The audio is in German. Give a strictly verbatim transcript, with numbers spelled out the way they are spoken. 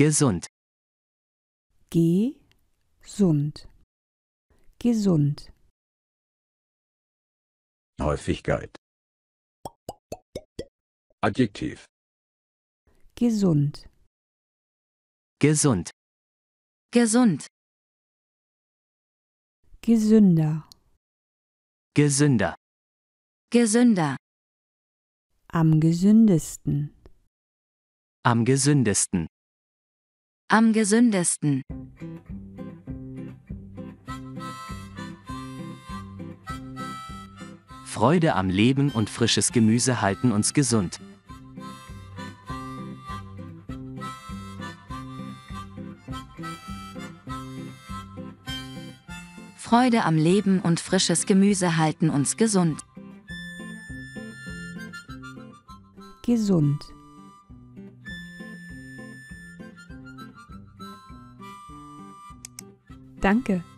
Gesund. Gesund. Gesund. Häufigkeit. Adjektiv. Gesund. Gesund. Gesund. Gesünder. Gesünder. Gesünder. Am gesündesten. Am gesündesten. Am gesündesten. Freude am Leben und frisches Gemüse halten uns gesund. Freude am Leben und frisches Gemüse halten uns gesund. Gesund. Danke.